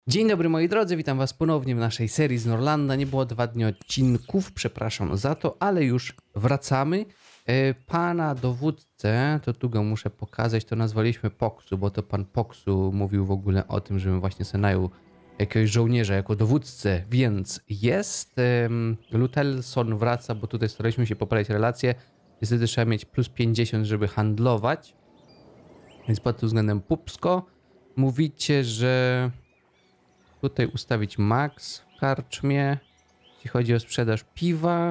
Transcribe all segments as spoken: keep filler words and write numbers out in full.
Dzień dobry moi drodzy, witam was ponownie w naszej serii z Norlanda. Nie było dwa dni odcinków, przepraszam za to, ale już wracamy. E, Pana dowódcę, to tu go muszę pokazać, to nazwaliśmy Poksu, bo to pan Poksu mówił w ogóle o tym, żebym właśnie sobie najął jakiegoś żołnierza jako dowódcę, więc jest. Um, Lutelson wraca, bo tutaj staraliśmy się poprawić relacje. Niestety trzeba mieć plus pięćdziesiąt, żeby handlować, więc pod tym względem pupsko. Mówicie, że tutaj ustawić max w karczmie, jeśli chodzi o sprzedaż piwa.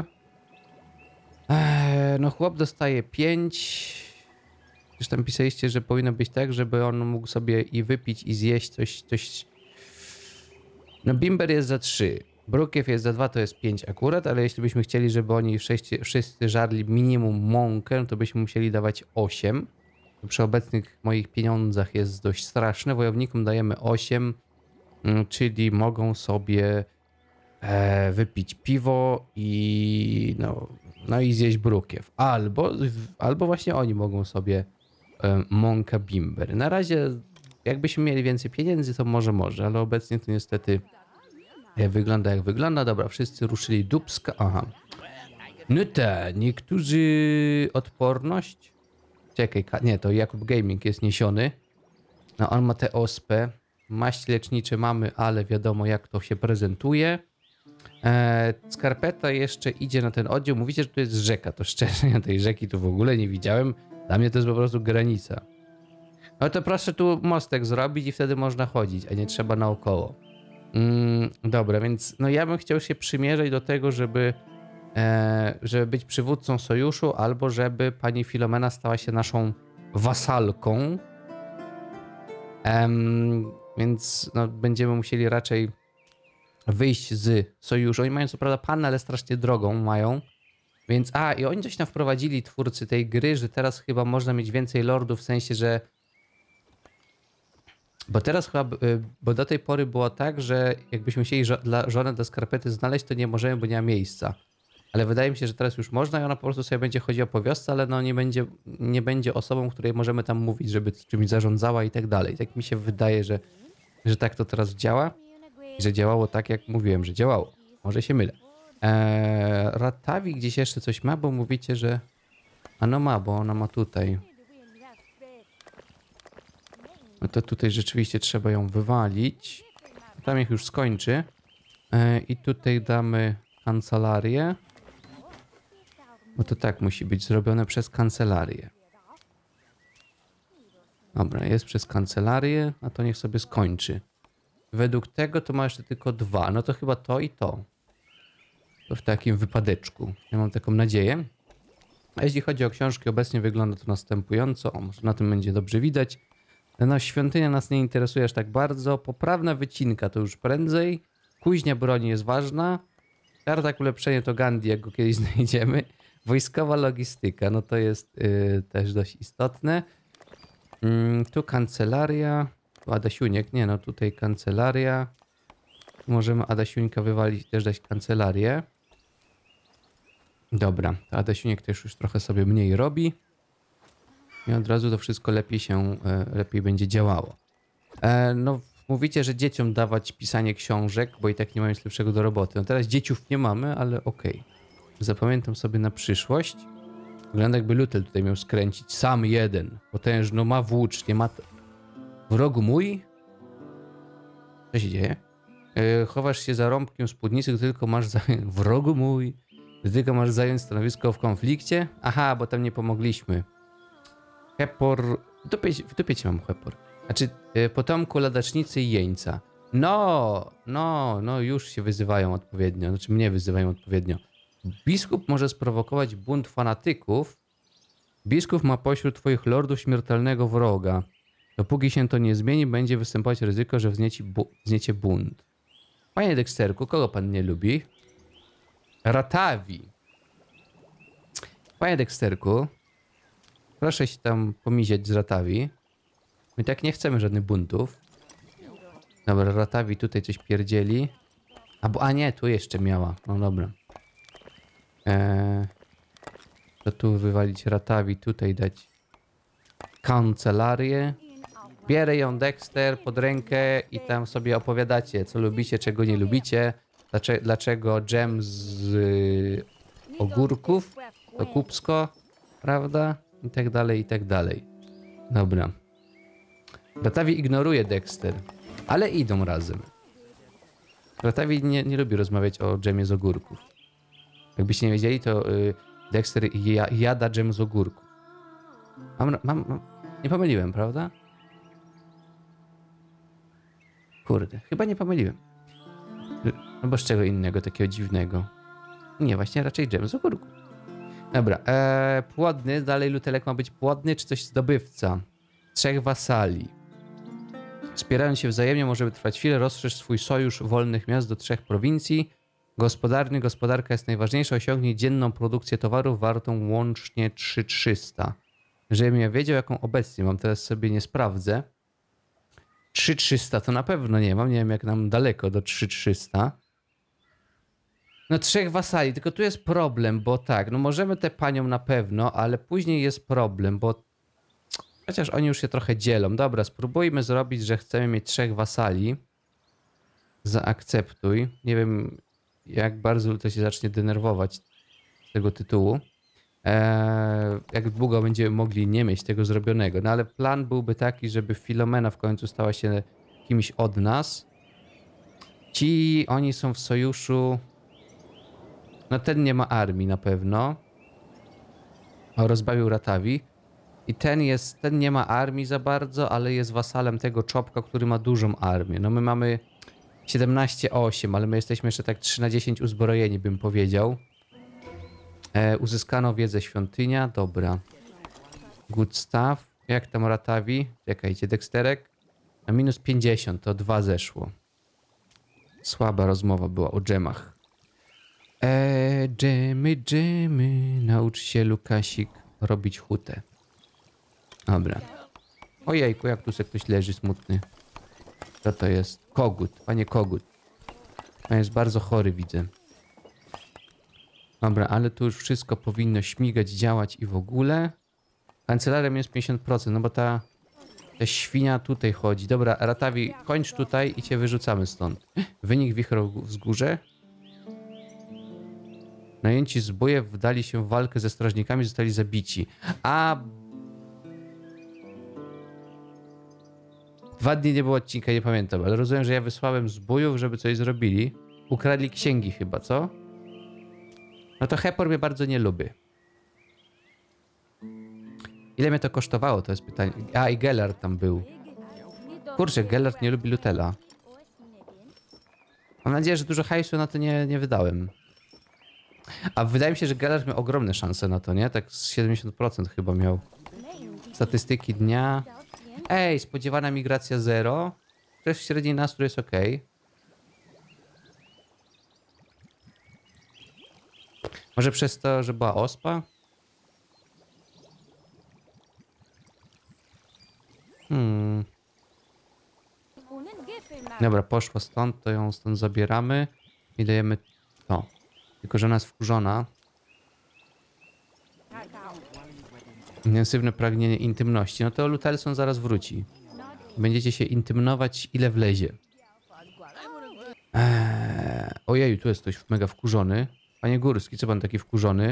Eee, no chłop dostaje pięć. Już tam pisaliście, że powinno być tak, żeby on mógł sobie i wypić, i zjeść coś, coś... No bimber jest za trzy, brukiew jest za dwa, to jest pięć akurat, ale jeśli byśmy chcieli, żeby oni wszyscy, wszyscy żarli minimum mąkę, to byśmy musieli dawać osiem. To przy obecnych moich pieniądzach jest dość straszne. Wojownikom dajemy osiem. Czyli mogą sobie e, wypić piwo i no, no i zjeść brukiew. Albo, albo właśnie oni mogą sobie e, mąka bimber. Na razie jakbyśmy mieli więcej pieniędzy, to może może, ale obecnie to niestety e, wygląda jak wygląda. Dobra, wszyscy ruszyli dubska. Aha. No tak, niektórzy odporność. Czekaj, nie, to Jakub Gaming jest niesiony. No on ma tę ospę. Maść lecznicze mamy, ale wiadomo jak to się prezentuje. Eee, skarpeta jeszcze idzie na ten oddział. Mówicie, że to jest rzeka. To szczerze, ja tej rzeki tu w ogóle nie widziałem. Dla mnie to jest po prostu granica. No to proszę tu mostek zrobić i wtedy można chodzić, a nie trzeba naokoło. Mm, dobra, więc no ja bym chciał się przymierzać do tego, żeby, e, żeby być przywódcą sojuszu, albo żeby pani Filomena stała się naszą wasalką. Um, Więc no, będziemy musieli raczej wyjść z sojuszu. Oni mają co prawda panę, ale strasznie drogą mają. Więc a, i oni coś tam wprowadzili, twórcy tej gry, że teraz chyba można mieć więcej lordów, w sensie, że... Bo teraz chyba, bo do tej pory było tak, że jakbyśmy chcieli żo dla żonę do skarpety znaleźć, to nie możemy, bo nie ma miejsca. Ale wydaje mi się, że teraz już można i ona po prostu sobie będzie chodziła po wiosce, ale no nie będzie, nie będzie osobą, której możemy tam mówić, żeby czymś zarządzała i tak dalej. Tak mi się wydaje, że że tak to teraz działa i że działało tak, jak mówiłem, że działało. Może się mylę. Eee, Ratawi gdzieś jeszcze coś ma, bo mówicie, że... A no ma, bo ona ma tutaj. No to tutaj rzeczywiście trzeba ją wywalić. Tam ich już skończy. Eee, I tutaj damy kancelarię. Bo to tak musi być zrobione przez kancelarię. Dobra, jest przez kancelarię, a to niech sobie skończy. Według tego to ma jeszcze tylko dwa. No to chyba to i to. To w takim wypadeczku. Ja mam taką nadzieję. A jeśli chodzi o książki, obecnie wygląda to następująco. O, może na tym będzie dobrze widać. No, świątynia nas nie interesuje aż tak bardzo. Poprawna wycinka to już prędzej. Kuźnia broni jest ważna. Tartak ulepszenie to Gandhi, jak go kiedyś znajdziemy. Wojskowa logistyka, no to jest yy, też dość istotne. Mm, tu kancelaria. Tu Adasiuniek, nie no, tutaj kancelaria. Możemy Adasiuńka wywalić i też dać kancelarię. Dobra, to Adasiuniek też już trochę sobie mniej robi. I od razu to wszystko lepiej się, e, lepiej będzie działało. E, no, mówicie, że dzieciom dawać pisanie książek, bo i tak nie mają nic lepszego do roboty. No teraz dzieciów nie mamy, ale okej. Okay. Zapamiętam sobie na przyszłość. Wygląda jakby Lutel tutaj miał skręcić. Sam jeden. Potężno ma włócznie, ma... Wrogu mój? Co się dzieje? Yy, chowasz się za rąbkiem spódnicy, gdy tylko masz zająć... Wrogu mój! Gdy tylko masz zająć stanowisko w konflikcie? Aha, bo tam nie pomogliśmy. Hepor... W dupie, w dupie cię mam Hepor. Znaczy, yy, potomku ladacznicy i jeńca. No! No, no już się wyzywają odpowiednio. Znaczy mnie wyzywają odpowiednio. Biskup może sprowokować bunt fanatyków. Biskup ma pośród twoich lordów śmiertelnego wroga. Dopóki się to nie zmieni, będzie występować ryzyko, że wznieci bu wzniecie bunt. Panie Dexterku, kogo pan nie lubi? Ratawi. Panie Dexterku, proszę się tam pomiziać z Ratawi. My tak nie chcemy żadnych buntów. Dobra, Ratawi tutaj coś pierdzieli. A, bo, a nie, tu jeszcze miała. No dobra. Eee, to tu wywalić Ratawi, tutaj dać kancelarię. Bierę ją Dexter pod rękę i tam sobie opowiadacie, co lubicie, czego nie lubicie, dlaczego, dlaczego dżem z y, ogórków to kupsko, prawda? I tak dalej, i tak dalej. Dobra. Bratawi ignoruje Dexter, ale idą razem. Bratawi nie, nie lubi rozmawiać o dżemie z ogórków. Jakbyście nie wiedzieli, to y, Dexter ja, jada dżem z ogórków. Mam, mam, mam... Nie pomyliłem, prawda? Kurde, chyba nie pomyliłem. No bo z czego innego takiego dziwnego? Nie, właśnie raczej dżem z ogórków. Dobra, eee, płodny, dalej Lutelek ma być płodny, czy coś zdobywca? Trzech wasali. Wspierając się wzajemnie możemy trwać chwilę, rozszerz swój sojusz wolnych miast do trzech prowincji. Gospodarny, gospodarka jest najważniejsza, osiągnij dzienną produkcję towarów wartą łącznie trzy tysiące trzysta. Żebym ja wiedział, jaką obecnie mam, teraz sobie nie sprawdzę. trzy tysiące trzysta to na pewno nie mam, nie wiem jak nam daleko do trzy tysiące trzysta. No trzech wasali, tylko tu jest problem, bo tak, no możemy tę panią na pewno, ale później jest problem, bo chociaż oni już się trochę dzielą. Dobra, spróbujmy zrobić, że chcemy mieć trzech wasali. Zaakceptuj. Nie wiem jak bardzo to się zacznie denerwować z tego tytułu. Eee, jak długo będziemy mogli nie mieć tego zrobionego. No ale plan byłby taki, żeby Filomena w końcu stała się kimś od nas. Ci, oni są w sojuszu. No ten nie ma armii na pewno. O, rozbawił Ratawi. I ten jest, ten nie ma armii za bardzo, ale jest wasalem tego czopka, który ma dużą armię. No my mamy siedemnaście osiem, ale my jesteśmy jeszcze tak trzy na dziesięć uzbrojeni, bym powiedział. E, uzyskano wiedzę świątynia, dobra. Good stuff. Jak tam Ratawi? Czekajcie, Dexterek. Na minus pięćdziesiąt, to dwa zeszło. Słaba rozmowa była o dżemach. Eee, dżemy, dżemy. Naucz się, Lukasik, robić hutę. Dobra. Ojejku, jak tu se ktoś leży smutny. Co to jest? Kogut, panie Kogut. Pan jest bardzo chory, widzę. Dobra, ale tu już wszystko powinno śmigać, działać i w ogóle. Kancelaria jest pięćdziesiąt procent, no bo ta, ta świnia tutaj chodzi. Dobra, Ratawi, kończ tutaj i cię wyrzucamy stąd. Wynik wichru wzgórze. Najęci zbóje wdali się w walkę ze strażnikami, zostali zabici. A... Dwa dni nie było odcinka, nie pamiętam, ale rozumiem, że ja wysłałem zbójów, żeby coś zrobili. Ukradli księgi chyba, co? No to Hepor mnie bardzo nie lubi. Ile mnie to kosztowało, to jest pytanie. A, i Gellert tam był. Kurczę, Gellert nie lubi Lutela. Mam nadzieję, że dużo hajsu na to nie, nie wydałem. A wydaje mi się, że Gellert miał ogromne szanse na to, nie? Tak z siedemdziesiąt procent chyba miał. Statystyki dnia. Ej, spodziewana migracja zero. Też średni nastrój jest ok. Może przez to, że była ospa? Hmm. Dobra, poszła stąd, to ją stąd zabieramy i dajemy to. Tylko, że ona jest wkurzona. Intensywne pragnienie intymności. No to Lutelson zaraz wróci. Będziecie się intymnować ile wlezie. Eee, ojeju, tu jest ktoś mega wkurzony. Panie Górski, co pan taki wkurzony?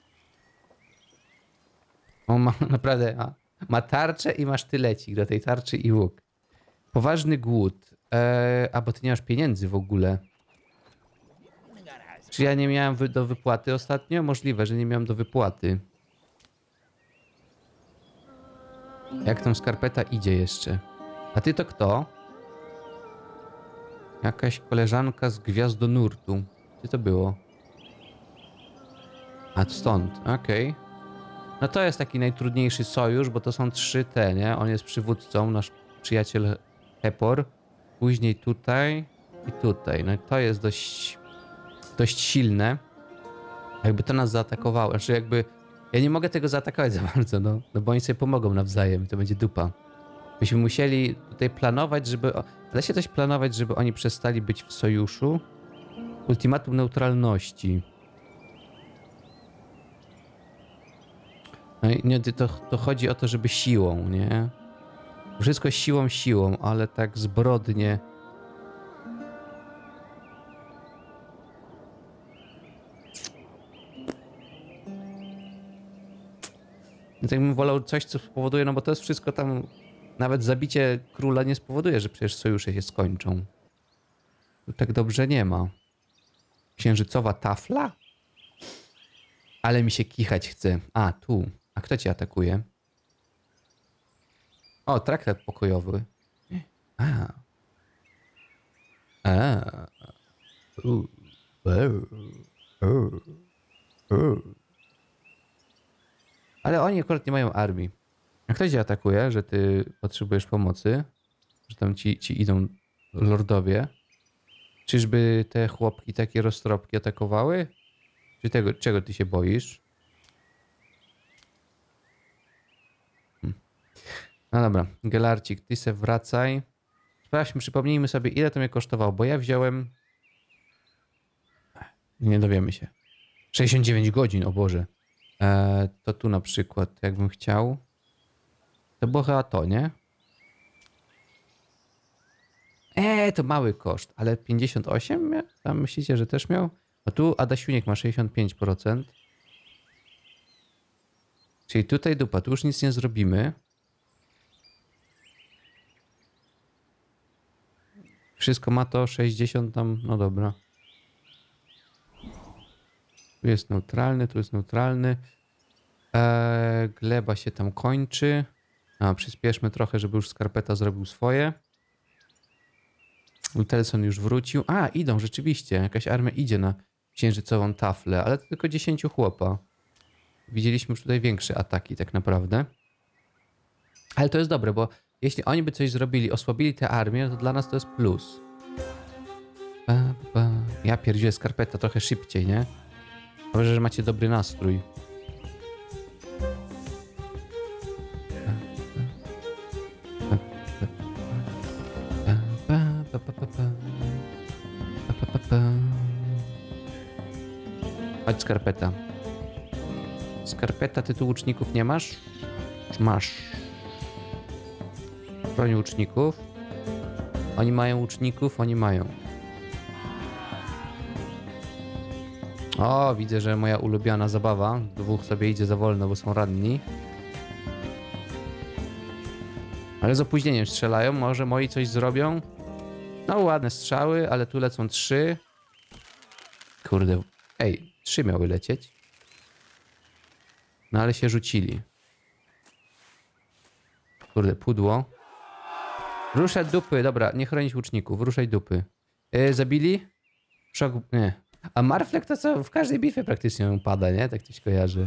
On ma naprawdę... A, ma tarczę i ma sztylecik do tej tarczy i łuk. Poważny głód. Eee, a bo ty nie masz pieniędzy w ogóle. Czy ja nie miałem wy do wypłaty ostatnio? Możliwe, że nie miałem do wypłaty. Jak tam skarpeta idzie jeszcze? A ty to kto? Jakaś koleżanka z Gwiazdonurtu. Gdzie to było? A stąd, okej. Okay. No to jest taki najtrudniejszy sojusz, bo to są trzy te, nie? On jest przywódcą, nasz przyjaciel Hepor. Później tutaj i tutaj. No i to jest dość, dość silne. Jakby to nas zaatakowało. Znaczy jakby... Ja nie mogę tego zaatakować za bardzo, no, no bo oni sobie pomogą nawzajem i to będzie dupa. Byśmy musieli tutaj planować, żeby... Da się coś planować, żeby oni przestali być w sojuszu? Ultimatum neutralności. No i nie, to, to chodzi o to, żeby siłą, nie? Wszystko siłą, siłą, ale tak zbrodnie. No tak bym wolał coś, co spowoduje, no bo to jest wszystko tam... Nawet zabicie króla nie spowoduje, że przecież sojusze się skończą. Tu tak dobrze nie ma. Księżycowa tafla? Ale mi się kichać chce. A, tu. A kto cię atakuje? O, traktat pokojowy. A. A. U. U. U. U. Ale oni akurat nie mają armii. A kto cię atakuje, że ty potrzebujesz pomocy? Że tam ci, ci idą lordowie? Czyżby te chłopki takie roztropki atakowały? Czy tego, czego ty się boisz? Hm. No dobra, Gelarcik, ty se wracaj. Sprawdźmy, przypomnijmy sobie, ile to mnie kosztowało, bo ja wziąłem... Nie dowiemy się. sześćdziesiąt dziewięć godzin, o Boże. Eee, to tu na przykład, jakbym chciał... To było chyba to, nie? Eee, to mały koszt, ale pięćdziesiąt osiem? Tam myślicie, że też miał? A tu Adasiuniek ma sześćdziesiąt pięć procent. Czyli tutaj dupa, tu już nic nie zrobimy. Wszystko ma to sześćdziesiąt tam, no dobra. Tu jest neutralny, tu jest neutralny. Eee, gleba się tam kończy. A, przyspieszmy trochę, żeby już Skarpeta zrobił swoje. Lutelson już wrócił. A, idą rzeczywiście. Jakaś armia idzie na księżycową taflę, ale to tylko dziesięciu chłopa. Widzieliśmy już tutaj większe ataki tak naprawdę. Ale to jest dobre, bo jeśli oni by coś zrobili, osłabili tę armię, to dla nas to jest plus. Pa, pa. Ja pierdzielę Skarpeta trochę szybciej, nie? Dobrze, że macie dobry nastrój. Chodź, Skarpeta. Skarpeta, ty tu łuczników nie masz? Masz. Broń łuczników. Oni mają łuczników, oni mają. O, widzę, że moja ulubiona zabawa. Dwóch sobie idzie za wolno, bo są ranni. Ale z opóźnieniem strzelają. Może moi coś zrobią? No, ładne strzały, ale tu lecą trzy. Kurde. Ej, trzy miały lecieć. No ale się rzucili. Kurde, pudło. Ruszać dupy. Dobra, nie chronić łuczników. Ruszaj dupy. Yy, zabili? Szok... Nie. A Marflek to co? W każdej bitwie praktycznie pada, nie? Tak coś kojarzy.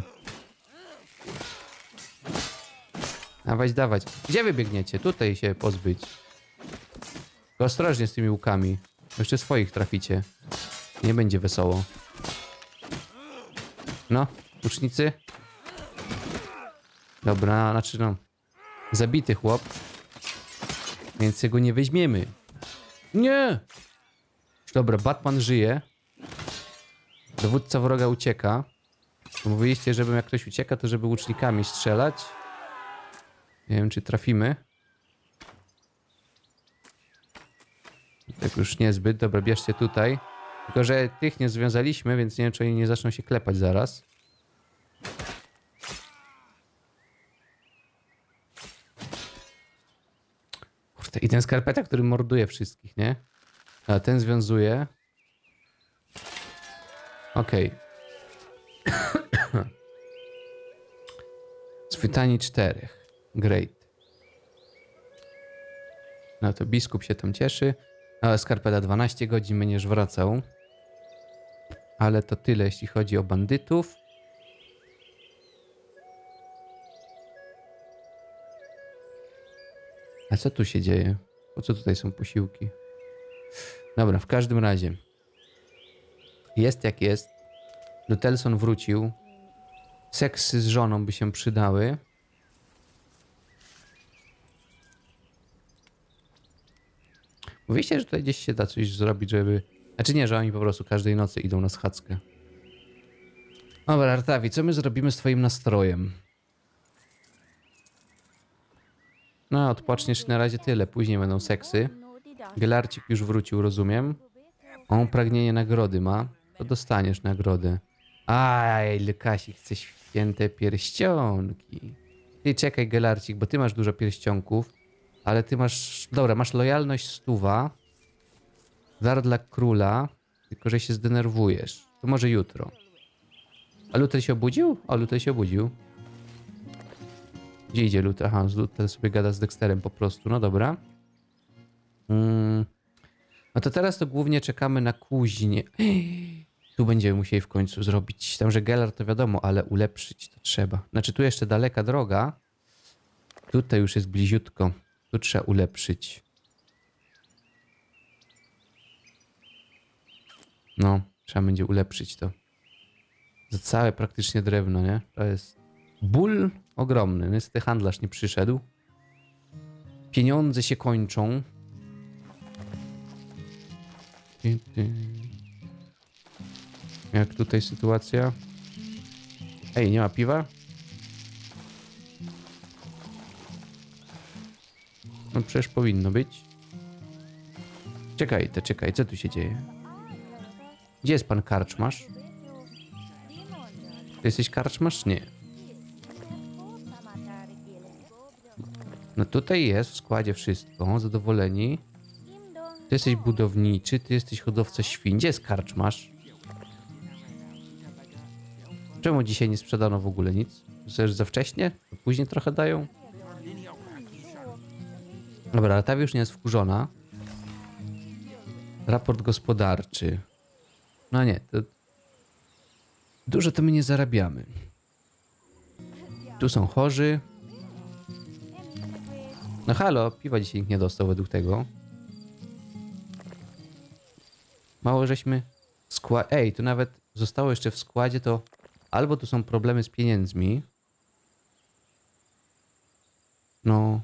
Dawać, dawać. Gdzie wy biegniecie? Tutaj się pozbyć. Tylko ostrożnie z tymi łukami. Jeszcze swoich traficie. Nie będzie wesoło. No, łucznicy. Dobra, znaczy no. Zabity chłop. Więc go nie weźmiemy. Nie! Dobra, Batman żyje. Dowódca wroga ucieka. Mówiliście, żebym jak ktoś ucieka, to żeby łucznikami strzelać. Nie wiem, czy trafimy. Tak już niezbyt. Dobra, bierzcie tutaj. Tylko, że tych nie związaliśmy, więc nie wiem, czy oni nie zaczną się klepać zaraz. Kurde, i ten Skarpeta, który morduje wszystkich, nie? A ten związuje. Okej. Okay. Spytani czterech. Great. No to biskup się tam cieszy. A Skarpeta dwanaście godzin będziesz wracał. Ale to tyle, jeśli chodzi o bandytów. A co tu się dzieje? Po co tutaj są posiłki? Dobra, w każdym razie. Jest jak jest. Lutelson wrócił. Seksy z żoną by się przydały. Mówiliście, że tutaj gdzieś się da coś zrobić, żeby... Znaczy nie, że oni po prostu każdej nocy idą na schadzkę. Dobra, Artawi, co my zrobimy z twoim nastrojem? No, odpoczniesz na razie tyle, później będą seksy. Gelarcik już wrócił, rozumiem. On pragnienie nagrody ma. To dostaniesz nagrodę. Aj, Lukasik chce święte pierścionki. Ty czekaj, Gelarcik, bo ty masz dużo pierścionków. Ale ty masz... Dobra, masz lojalność stuwa. Dar dla króla. Tylko, że się zdenerwujesz. To może jutro. A Lutel się obudził? O, Lutel się obudził. Gdzie idzie Lutel? Aha, Lutel sobie gada z Dexterem po prostu. No dobra. Mm. No to teraz to głównie czekamy na kuźnię. Tu będziemy musieli w końcu zrobić. Tam, że Gelar to wiadomo, ale ulepszyć to trzeba. Znaczy tu jeszcze daleka droga. Tutaj już jest bliziutko. Tu trzeba ulepszyć. No, trzeba będzie ulepszyć to. Za całe praktycznie drewno, nie? To jest ból ogromny. Niestety handlarz nie przyszedł. Pieniądze się kończą. Jak tutaj sytuacja? Ej, nie ma piwa? No przecież powinno być. Czekaj, to czekaj, co tu się dzieje? Gdzie jest pan karczmarz? Ty jesteś karczmarz? Nie. No tutaj jest w składzie wszystko, zadowoleni. Ty jesteś budowniczy, ty jesteś hodowca świń. Gdzie jest karczmarz? Czemu dzisiaj nie sprzedano w ogóle nic? Że za wcześnie? To później trochę dają? Dobra, ale ta już nie jest wkurzona. Raport gospodarczy. No nie, to... Dużo to my nie zarabiamy. Tu są chorzy. No halo, piwa dzisiaj nikt nie dostał według tego. Mało żeśmy... Skła... Ej, tu nawet zostało jeszcze w składzie to... Albo tu są problemy z pieniędzmi. No...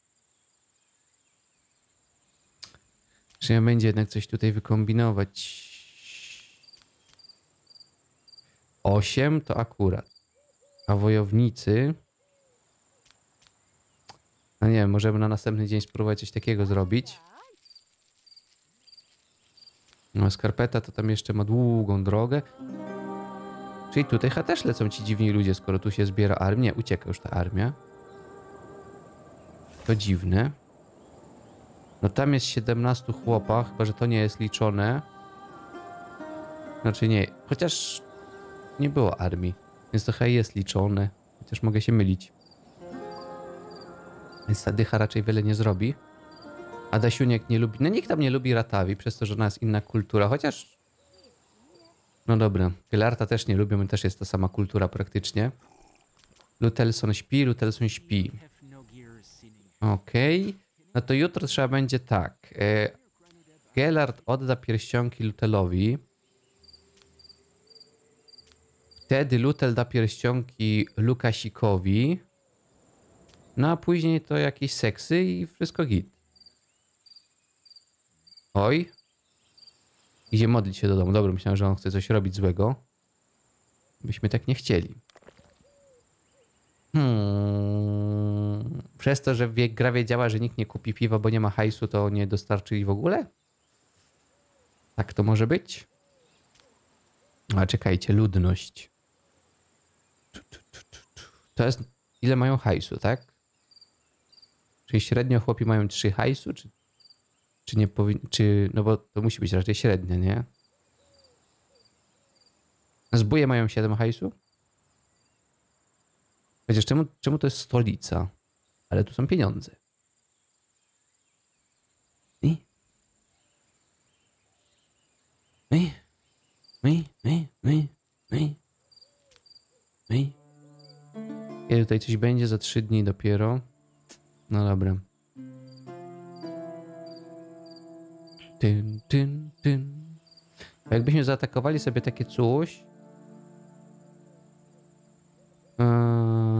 Trzeba będzie jednak coś tutaj wykombinować. Osiem to akurat. A wojownicy... No nie wiem, możemy na następny dzień spróbować coś takiego zrobić. No, skarpeta to tam jeszcze ma długą drogę. Czyli tutaj ha, też lecą ci dziwni ludzie, skoro tu się zbiera armia. Nie, ucieka już ta armia. To dziwne. No tam jest siedemnastu chłopa, chyba że to nie jest liczone. Znaczy nie, chociaż nie było armii, więc to chyba jest liczone. Chociaż mogę się mylić. Więc ta dycha raczej wiele nie zrobi. A Dasiuniek nie lubi... No nikt tam nie lubi Ratawi, przez to, że u nas inna kultura, chociaż... No dobra, Gelarta też nie lubią, też jest ta sama kultura praktycznie. Lutelson śpi, Lutelson śpi. Okej. Okay. No to jutro trzeba będzie tak. E, Gelart odda pierścionki Lutelowi. Wtedy Lutel da pierścionki Lukasikowi. No a później to jakieś seksy i wszystko git. Oj. Idzie modlić się do domu. Dobra, myślałem, że on chce coś robić złego. Byśmy tak nie chcieli. Hmm. Przez to, że wie, gra wiedziała, że nikt nie kupi piwa, bo nie ma hajsu, to nie dostarczyli w ogóle? Tak to może być? A czekajcie, ludność. To jest... Ile mają hajsu, tak? Czyli średnio chłopi mają trzy hajsu, czy... Czy nie powinni... Czy... No bo to musi być raczej średnia, nie? Zbóje mają siedem hajsu? Chociaż czemu, czemu to jest stolica? Ale tu są pieniądze. I? I? I? I? I? I? I? Kiedy tutaj coś będzie? Za trzy dni dopiero. No dobra. Tyn, tyn, tyn. Jakbyśmy zaatakowali sobie takie coś... Eee...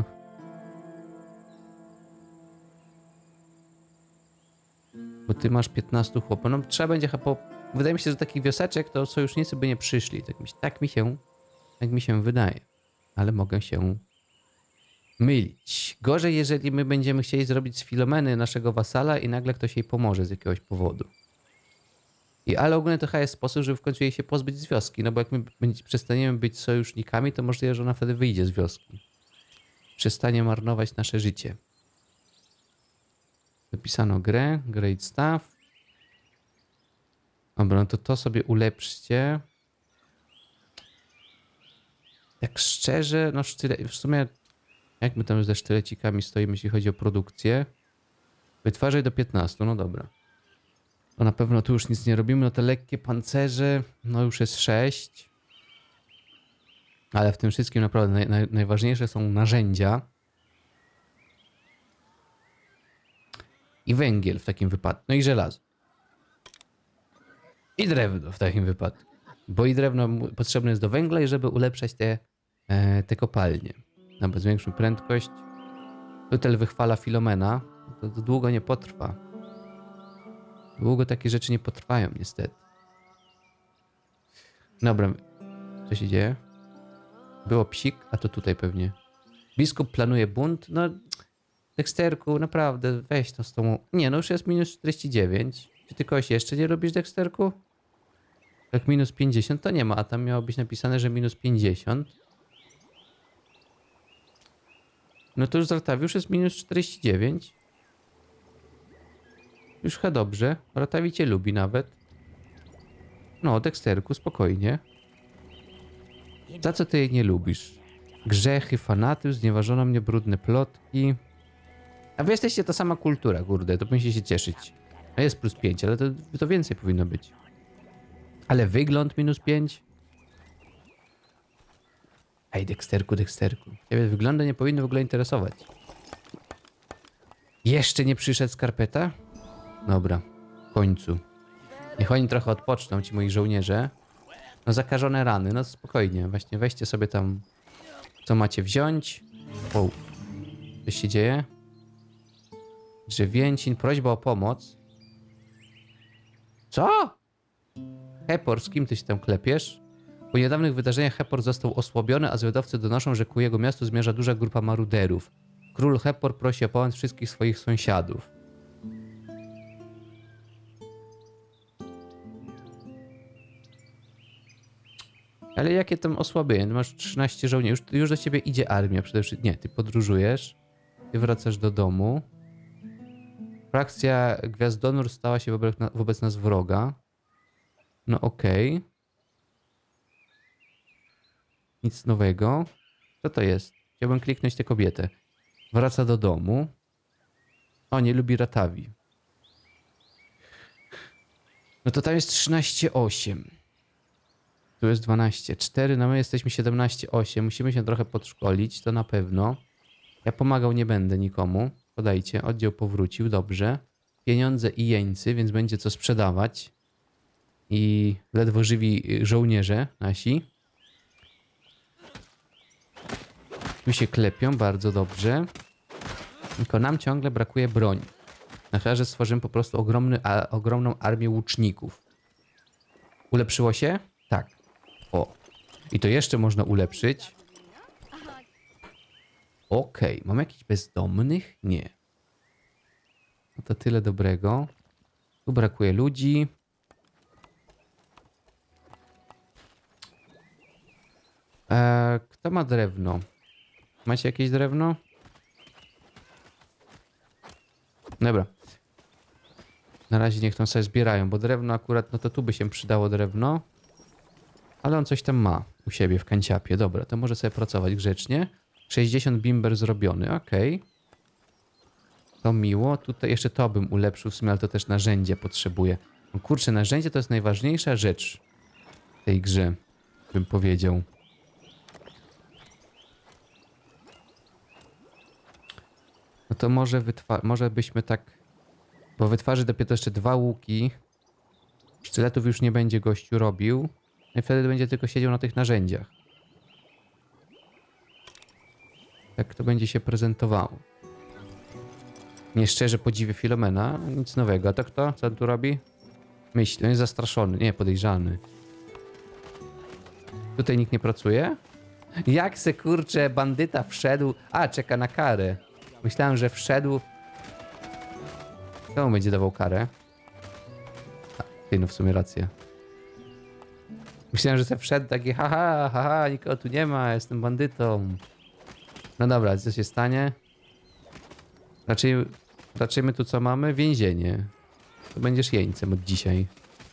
Bo ty masz piętnastu chłopów. No trzeba będzie chyba... Po... Wydaje mi się, że takich wioseczek to sojusznicy by nie przyszli. Tak mi, tak mi się... Tak mi się wydaje. Ale mogę się... mylić. Gorzej, jeżeli my będziemy chcieli zrobić z Filomeny naszego wasala i nagle ktoś jej pomoże z jakiegoś powodu. I ale ogólnie to chyba jest sposób, żeby w końcu jej się pozbyć z wioski. No bo jak my będzie, przestaniemy być sojusznikami, to możliwe, że ona wtedy wyjdzie z wioski. Przestanie marnować nasze życie. Zapisano grę. Great stuff. Dobra, no to to sobie ulepszcie. Tak szczerze, no sztyle, w sumie jak my tam ze sztylecikami stoimy, jeśli chodzi o produkcję? Wytwarzaj do piętnastu, no dobra. To na pewno tu już nic nie robimy, no te lekkie pancerze, no już jest sześć. Ale w tym wszystkim naprawdę naj, naj, najważniejsze są narzędzia. I węgiel w takim wypadku, no i żelazo. I drewno w takim wypadku. Bo i drewno potrzebne jest do węgla i żeby ulepszać te, e, te kopalnie. Dobra, zwiększmy prędkość. Tutaj wychwala Filomena. To, to długo nie potrwa. Długo takie rzeczy nie potrwają niestety. Dobra. Co się dzieje? Było psik, a to tutaj pewnie. Biskup planuje bunt. No, Dexterku, naprawdę, weź to z tą... Nie, no już jest minus czterdzieści dziewięć. Czy ty kogoś jeszcze nie robisz, Dexterku? Jak minus pięćdziesiąt to nie ma, a tam miało być napisane, że minus pięćdziesiąt. No to już Ratawiusz jest minus czterdzieści dziewięć. Już chyba dobrze. Ratawi cię lubi nawet. No, Dexterku, spokojnie. Za co ty jej nie lubisz? Grzechy, fanatyzm, znieważono mnie, brudne plotki. A wy jesteście ta sama kultura, kurde, to powinniście się cieszyć. No jest plus pięć, ale to, to więcej powinno być. Ale wygląd minus pięć? Ej, Dexterku, Dexterku. Ciebie wyglądy nie powinny w ogóle interesować. Jeszcze nie przyszedł skarpeta? Dobra, w końcu. Niech oni trochę odpoczną, ci moi żołnierze. No zakażone rany, no spokojnie. Właśnie weźcie sobie tam, co macie wziąć. O, coś się dzieje? Drzewięcin, prośba o pomoc. Co? Hepor, z kim ty się tam klepiesz? Po niedawnych wydarzeniach Hepor został osłabiony, a zwiadowcy donoszą, że ku jego miastu zmierza duża grupa maruderów. Król Hepor prosi o pomoc wszystkich swoich sąsiadów. Ale jakie tam osłabienie? Masz trzynaście żołnierzy. Już, już do ciebie idzie armia przede wszystkim. Nie, ty podróżujesz. Ty wracasz do domu. Frakcja Gwiazdonur stała się wobec, wobec nas wroga. No okej. Okay. Nic nowego. Co to jest? Chciałbym kliknąć tę kobietę. Wraca do domu. O, nie lubi Ratawi. No to tam jest trzynaście osiem. Tu jest dwanaście cztery, no my jesteśmy siedemnaście osiem. Musimy się trochę podszkolić, to na pewno. Ja pomagał nie będę nikomu. Podajcie, oddział powrócił, dobrze. Pieniądze i jeńcy, więc będzie co sprzedawać. I ledwo żywi żołnierze nasi. Tu się klepią, bardzo dobrze. Tylko nam ciągle brakuje broni. Na chyba, że stworzymy po prostu ogromny, a, ogromną armię łuczników. Ulepszyło się? Tak. O. I to jeszcze można ulepszyć. Okej. Okay. Mam jakichś bezdomnych? Nie. No to tyle dobrego. Tu brakuje ludzi. Eee, kto ma drewno? Macie jakieś drewno? Dobra. Na razie niech tam sobie zbierają, bo drewno akurat, no to tu by się przydało drewno. Ale on coś tam ma u siebie w kanciapie. Dobra, to może sobie pracować grzecznie. sześćdziesiąt bimber zrobiony, okej. Okay. To miło. Tutaj jeszcze to bym ulepszył w sumie, ale to też narzędzie potrzebuję. No kurczę, narzędzie to jest najważniejsza rzecz w tej grze, bym powiedział. No to może, może byśmy tak... Bo wytwarzy dopiero jeszcze dwa łuki. Sztyletów już nie będzie gościu robił. No i wtedy będzie tylko siedział na tych narzędziach. Tak to będzie się prezentowało. Nie szczerze podziwię Filomena. Nic nowego. A to kto? Co on tu robi? Myśli. On jest zastraszony. Nie, podejrzany. Tutaj nikt nie pracuje? Jak se kurczę bandyta wszedł... A, czeka na karę. Myślałem, że wszedł... Kto mu będzie dawał karę? A, ty, no w sumie rację. Myślałem, że se wszedł taki haha, haha, nikogo tu nie ma, jestem bandytą. No dobra, co się stanie? Raczej, raczej my tu co mamy? Więzienie. To będziesz jeńcem od dzisiaj.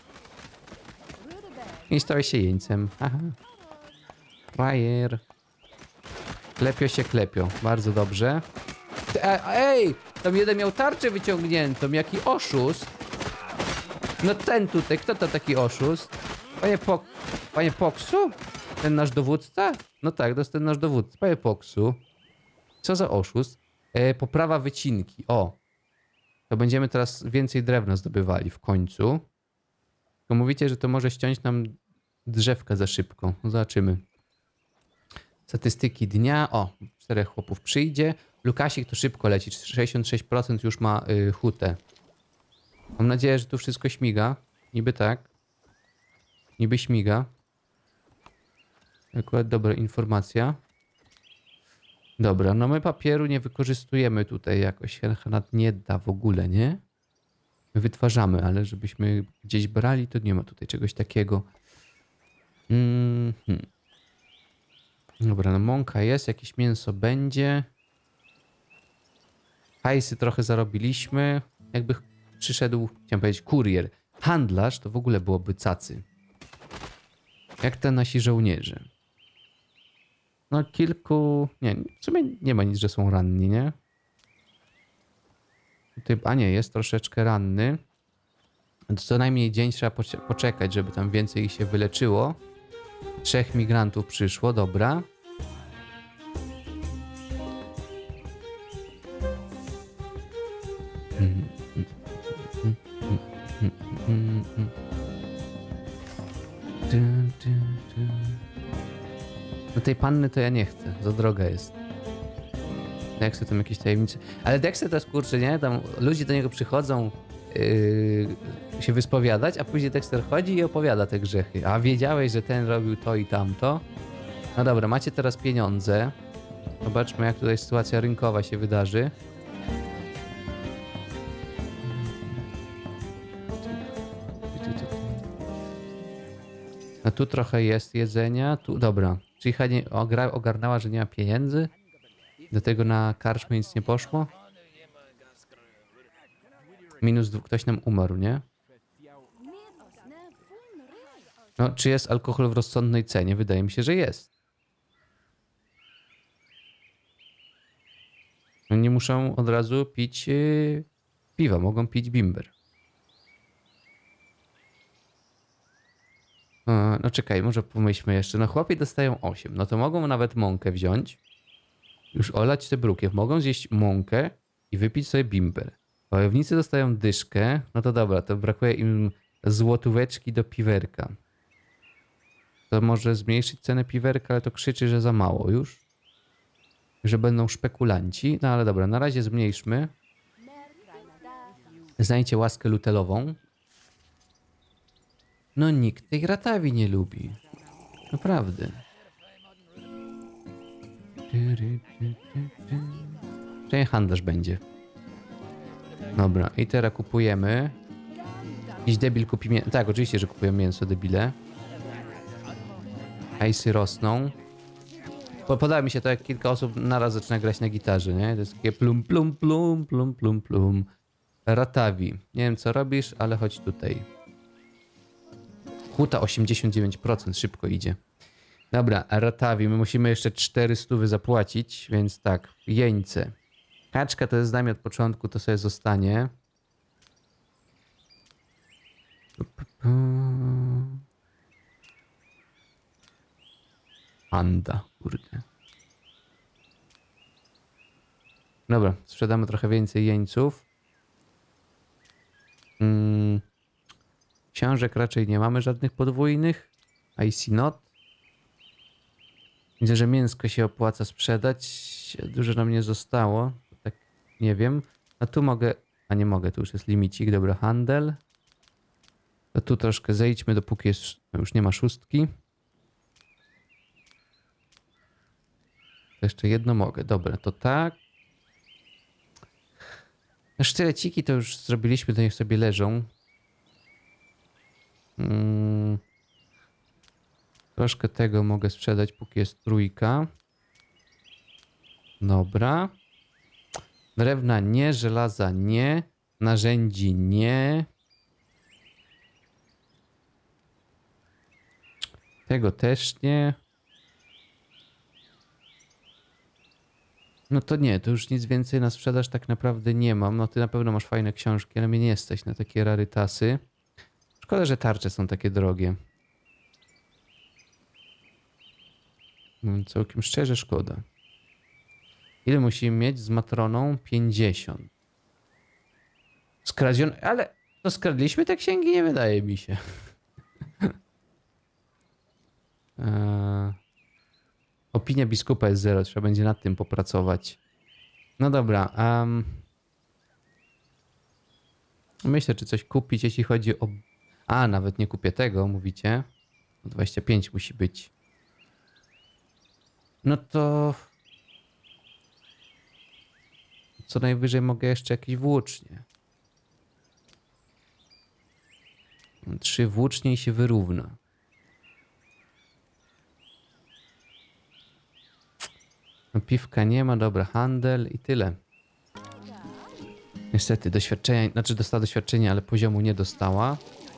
I stałeś się jeńcem. Aha. Frajer. Klepio się klepio. Bardzo dobrze. E, ej! Tam jeden miał tarczę wyciągniętą. Jaki oszust. No ten tutaj. Kto to taki oszust? Panie Pok... Panie Poksu? Ten nasz dowódca? No tak, to jest ten nasz dowódca. Panie Poksu. Co za oszust? E, poprawa wycinki. O. To będziemy teraz więcej drewna zdobywali w końcu. Tylko mówicie, że to może ściąć nam drzewka za szybko. No zobaczymy. Statystyki dnia. O, czterech chłopów przyjdzie. Lukasik to szybko leci. sześćdziesiąt sześć procent już ma y, hutę. Mam nadzieję, że tu wszystko śmiga. Niby tak. Niby śmiga. Akurat dobra informacja. Dobra, no my papieru nie wykorzystujemy tutaj jakoś. Henhanat nie da w ogóle, nie? My wytwarzamy, ale żebyśmy gdzieś brali, to nie ma tutaj czegoś takiego. Mm -hmm. Dobra, no mąka jest, jakieś mięso będzie. Hajsy trochę zarobiliśmy. Jakby przyszedł, chciałem powiedzieć, kurier. Handlarz to w ogóle byłoby cacy. Jak te nasi żołnierze. No kilku... Nie, w sumie nie ma nic, że są ranni, nie? Tutaj, a nie, jest troszeczkę ranny. To co najmniej dzień trzeba poczekać, żeby tam więcej ich się wyleczyło. Trzech migrantów przyszło, dobra. No tej panny to ja nie chcę, za droga jest. Dexter tam jakieś tajemnice. Ale Dexter to jest kurczę, nie? Tam ludzie do niego przychodzą yy, się wyspowiadać, a później Dexter chodzi i opowiada te grzechy. A wiedziałeś, że ten robił to i tamto? No dobra, macie teraz pieniądze. Zobaczmy, jak tutaj sytuacja rynkowa się wydarzy. No tu trochę jest jedzenia. Tu, dobra. Czyli Hani ogarnęła, że nie ma pieniędzy? Do tego na karczmę nic nie poszło? Minus dwóch, ktoś nam umarł, nie? No, czy jest alkohol w rozsądnej cenie? Wydaje mi się, że jest. No nie muszą od razu pić yy, piwa, mogą pić bimber. Yy, no czekaj, może pomyślmy jeszcze. No chłopi dostają osiem, no to mogą nawet mąkę wziąć. Już olać te brukiew. Mogą zjeść mąkę i wypić sobie bimber. Wojownicy dostają dyszkę. No to dobra, to brakuje im złotóweczki do piwerka. To może zmniejszyć cenę piwerka, ale to krzyczy, że za mało już. Że będą szpekulanci. No ale dobra, na razie zmniejszmy. Znajdźcie łaskę lutelową. No nikt tej ratawi nie lubi. Naprawdę. Czyli handlarz będzie. Dobra, i teraz kupujemy. Jakiś debil kupi mięso. Tak, oczywiście, że kupują mięso, debile. Hajsy rosną. Podoba mi się to, jak kilka osób naraz zaczyna grać na gitarze, nie? To jest takie plum, plum, plum, plum, plum, plum. Ratawi. Nie wiem, co robisz, ale chodź tutaj. Huta osiemdziesiąt dziewięć procent, szybko idzie. Dobra, Ratawi, my musimy jeszcze czterysta zapłacić, więc tak, jeńce. Kaczka to jest z nami od początku, to sobie zostanie. Panda, kurde. Dobra, sprzedamy trochę więcej jeńców. Hmm. Książek raczej nie mamy żadnych podwójnych. I see not. Widzę, że mięsko się opłaca sprzedać. Dużo nam nie zostało. Tak nie wiem. A tu mogę... A nie mogę, tu już jest limicik. Dobra, handel. To tu troszkę zejdźmy, dopóki jest... już nie ma szóstki. To jeszcze jedno mogę. Dobra, to tak. No sztyleciki to już zrobiliśmy, to niech sobie leżą. Hmm. Troszkę tego mogę sprzedać, póki jest trójka. Dobra. Drewna nie, żelaza nie, narzędzi nie. Tego też nie. No to nie, to już nic więcej na sprzedaż tak naprawdę nie mam. No ty na pewno masz fajne książki, ale mnie nie stać na takie rarytasy. Szkoda, że tarcze są takie drogie. No, całkiem szczerze szkoda. Ile musimy mieć z matroną? pięćdziesiąt. Skradzione, ale to skradliśmy te księgi? Nie wydaje mi się. eee... Opinia biskupa jest zero, trzeba będzie nad tym popracować. No dobra. Um... Myślę, czy coś kupić, jeśli chodzi o... A, nawet nie kupię tego, mówicie. dwadzieścia pięć musi być. No to... Co najwyżej mogę jeszcze jakieś włócznie. Trzy włócznie i się wyrówna. No piwka nie ma, dobra, handel i tyle. Niestety doświadczenia, znaczy dostała doświadczenie, ale poziomu nie dostała.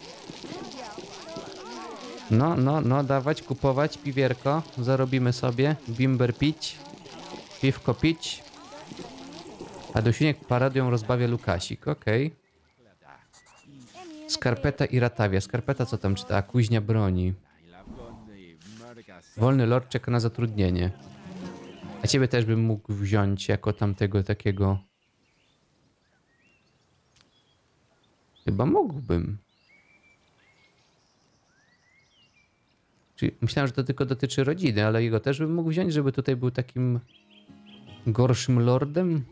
No, no, no, dawać, kupować, piwierko, zarobimy sobie, bimber pić, piwko pić. A Dosiuniek parodią rozbawia Lukasik, okej. Okay. Skarpeta i ratawia. Skarpeta co tam czyta? Kuźnia broni. Wolny lord czeka na zatrudnienie. A ciebie też bym mógł wziąć jako tamtego takiego... Chyba mógłbym. Czyli myślałem, że to tylko dotyczy rodziny, ale jego też bym mógł wziąć, żeby tutaj był takim gorszym lordem.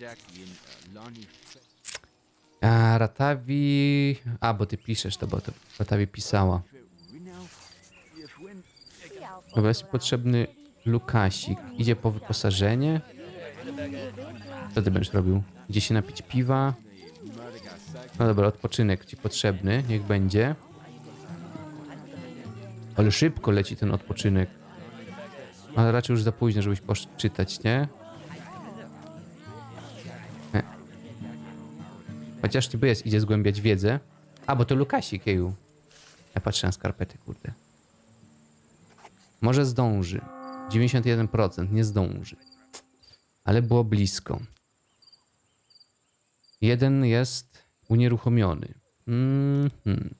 A Ratawi... A, bo ty piszesz to, bo to Ratawi pisała. Dobra, jest potrzebny Lukasik. Idzie po wyposażenie. Co ty będziesz robił? Idzie się napić piwa. No dobra, odpoczynek ci potrzebny. Niech będzie. Ale szybko leci ten odpoczynek. Ale raczej już za późno, żebyś poszedł czytać, nie? nie? Chociaż niby jest, idzie zgłębiać wiedzę. A, bo to Lukasik, jeju. Ja patrzę na skarpety, kurde. Może zdąży. dziewięćdziesiąt jeden procent, nie zdąży. Ale było blisko. Jeden jest unieruchomiony. Mm -hmm.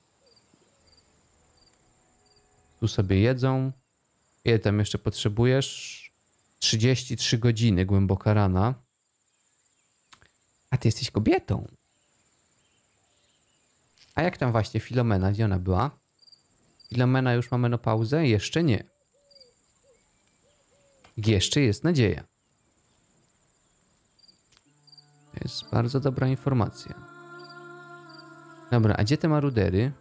Tu sobie jedzą. Ile tam jeszcze potrzebujesz? trzydzieści trzy godziny, głęboka rana. A ty jesteś kobietą. A jak tam właśnie Filomena? Gdzie ona była? Filomena już ma menopauzę? Jeszcze nie. Jeszcze jest nadzieja. To jest bardzo dobra informacja. Dobra, a gdzie te marudery?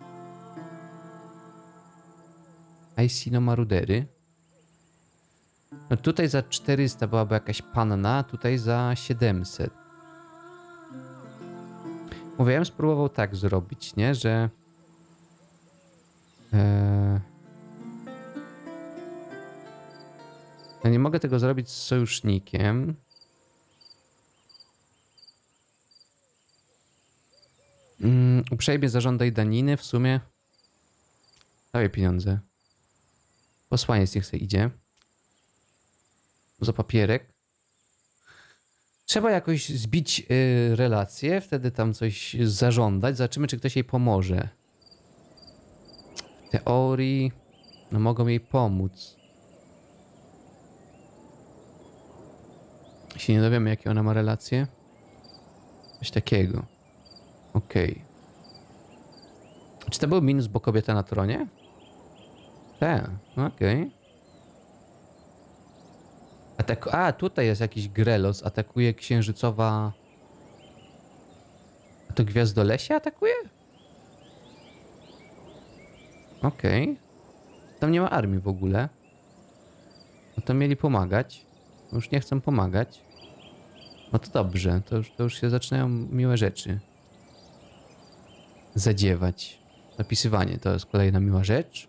I see no marudery. No tutaj za czterysta byłaby jakaś panna, tutaj za siedemset. Mówię, ja bym spróbował tak zrobić, nie? Że... Eee... Ja nie mogę tego zrobić z sojusznikiem. Mm, uprzejmie zażądaj daniny, w sumie... Dawaj pieniądze. Posłaniec niech sobie idzie. Za papierek. Trzeba jakoś zbić y, relacje, wtedy tam coś zażądać. Zobaczymy, czy ktoś jej pomoże. W teorii... No mogą jej pomóc. Jeśli nie dowiemy, jakie ona ma relacje. Coś takiego. Okej. Okay. Czy to był minus, bo kobieta na tronie? Tak, okej. Okay. Atak A, tutaj jest jakiś Grelos. Atakuje księżycowa... A to Gwiazdolesie atakuje? Okej. Okay. Tam nie ma armii w ogóle. No to mieli pomagać. już nie chcą pomagać. No to dobrze, to już, to już się zaczynają miłe rzeczy zadziewać. Zapisywanie to jest kolejna miła rzecz.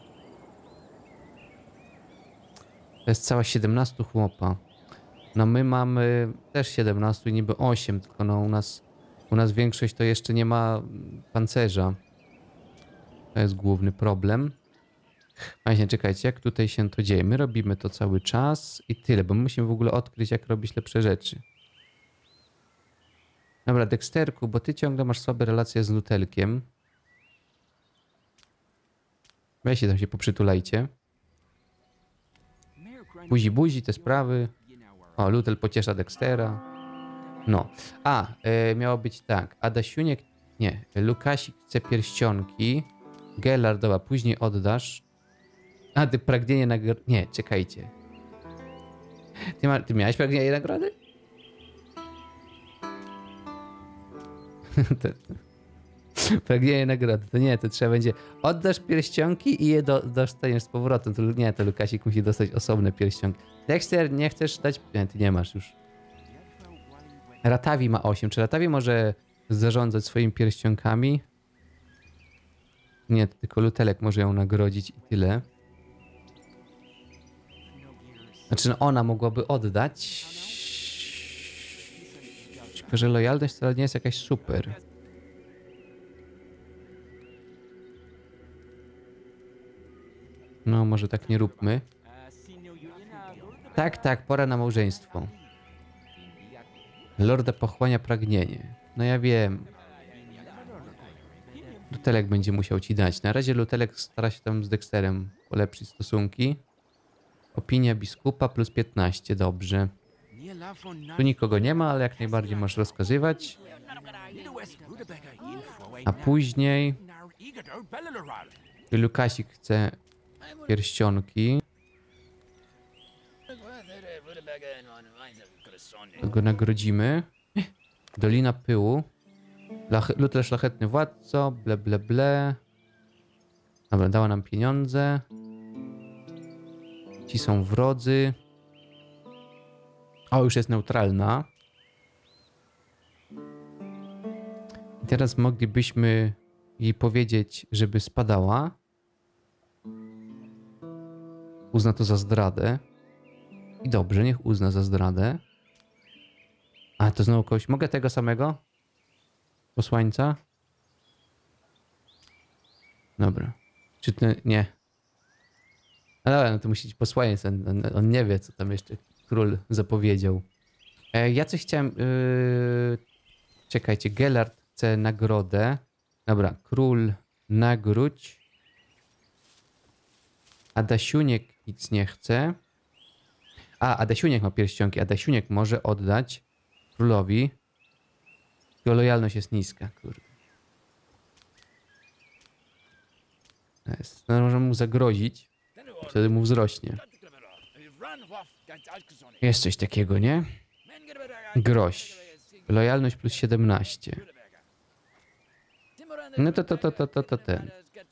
To jest cała siedemnaście chłopa. No my mamy też siedemnaście i niby osiem, tylko no u nas, u nas większość to jeszcze nie ma pancerza. To jest główny problem. Właśnie, czekajcie, jak tutaj się to dzieje? My robimy to cały czas i tyle, bo my musimy w ogóle odkryć, jak robić lepsze rzeczy. Dobra, Dexterku, bo ty ciągle masz słabe relacje z Lutelkiem. Weźcie tam się poprzytulajcie. Buzi, buzi, te sprawy. O, Lutel pociesza Dextera. No. A, e, miało być tak. Adasiuniek... Nie. Lukasik chce pierścionki. Gelardowa, później oddasz. A, ty pragnienie nagrody... Nie, czekajcie. Ty, ma... ty miałeś pragnienie nagrody? to... Pragnienie nagrody. To nie, to trzeba będzie... Oddasz pierścionki i je do... dostaniesz z powrotem. To nie, to Lukasik musi dostać osobne pierścionki. Dexter, nie chcesz dać... Nie, ty nie masz już. Ratawi ma osiem. Czy Ratawi może zarządzać swoimi pierścionkami? Nie, tylko Lutelek może ją nagrodzić i tyle. Znaczy, no ona mogłaby oddać. Tylko, że lojalność wcale nie jest jakaś super. No, może tak nie róbmy. Tak, tak, pora na małżeństwo. Lorda pochłania pragnienie. No ja wiem. Lutelek będzie musiał ci dać. Na razie Lutelek stara się tam z Dexterem polepszyć stosunki. Opinia biskupa plus piętnaście, dobrze. Tu nikogo nie ma, ale jak najbardziej masz rozkazywać. A później... Lukasik chce pierścionki. To go nagrodzimy. Dolina pyłu. Lutel szlachetny władco. Ble, ble, ble. Dobra, dała nam pieniądze. Ci są wrodzy. O, już jest neutralna. I teraz moglibyśmy jej powiedzieć, żeby spadała. Uzna to za zdradę. I dobrze, niech uzna za zdradę. A, to znowu kogoś... Mogę tego samego? Posłańca? Dobra. Czy to... Nie. No dobra, no to musi być posłaniec. On, on, on nie wie, co tam jeszcze król zapowiedział. E, ja coś chciałem... Yy... Czekajcie, Gelard chce nagrodę. Dobra, król nagródź. Adasiuniek nic nie chce. A, Adasiuniek ma pierścionki. Adasiuniek może oddać królowi. Jego lojalność jest niska, kurde. Jest. No, możemy mu zagrozić. Wtedy mu wzrośnie. Jest coś takiego, nie? Groź. Lojalność plus siedemnaście. No to, to, to, to, to, to ten.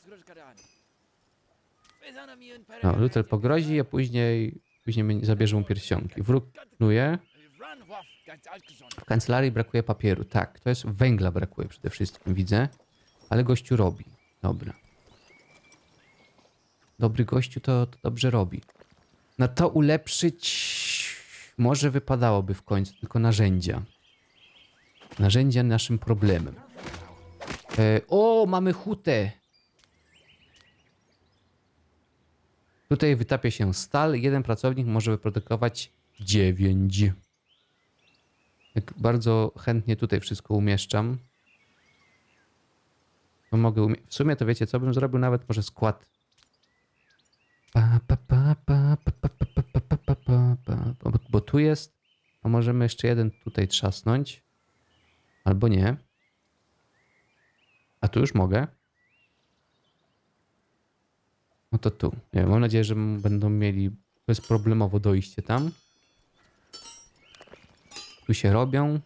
No, Lutel pogrozi, a później, później zabierze mu pierścionki. Wróg knuje. W kancelarii brakuje papieru. Tak, to jest węgla brakuje przede wszystkim, widzę. Ale gościu robi. Dobra. Dobry gościu to, to dobrze robi. No to ulepszyć może wypadałoby w końcu, tylko narzędzia. Narzędzia naszym problemem. E, o, mamy hutę. Tutaj wytapia się stal. Jeden pracownik może wyprodukować dziewięć. Jak bardzo chętnie tutaj wszystko umieszczam. To mogę umie w sumie to wiecie co bym zrobił? Nawet może skład. Pa, pa, pa, pa, pa, pa, pa, pa, pa, pa, pa, pa. Bo, bo tu jest. A możemy jeszcze jeden tutaj trzasnąć. Albo nie. A tu już mogę. No to tu. Nie wiem, mam nadzieję, że będą mieli bezproblemowo dojście tam. Tu się robią.